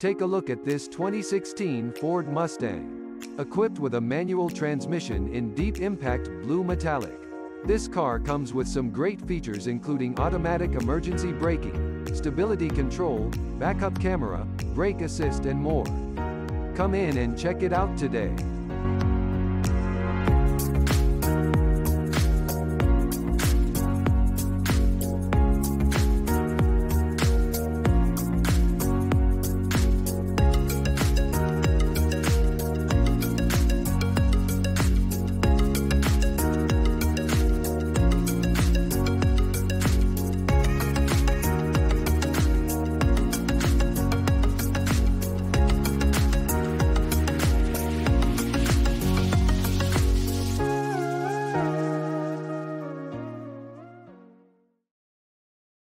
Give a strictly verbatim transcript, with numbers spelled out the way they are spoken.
Take a look at this twenty sixteen Ford Mustang. Equipped with a manual transmission in deep impact blue metallic. This car comes with some great features including automatic emergency braking, stability control, backup camera, brake assist and more. Come in and check it out today.